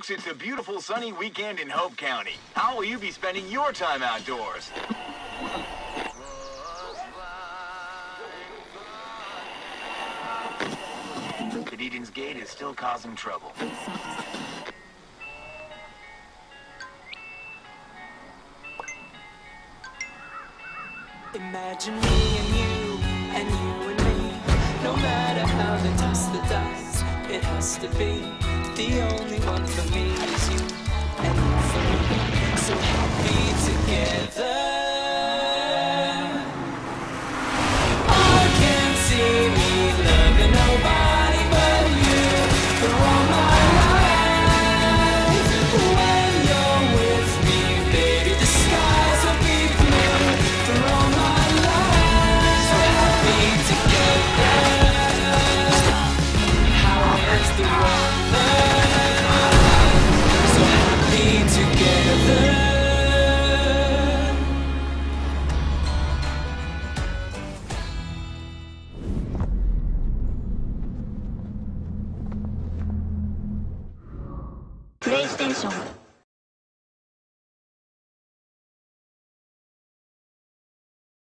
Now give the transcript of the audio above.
folks, it's a beautiful sunny weekend in Hope County. How will you be spending your time outdoors? But Eden's Gate is still causing trouble. Imagine me and you and me. No matter how they toss the dice, it has to be. The only one for me is you and you for me. So happy together. I can't see me loving nobody but you for all my life. When you're with me, baby, the skies will be blue for all my life. So happy together. How is the weather? So happy together. PlayStation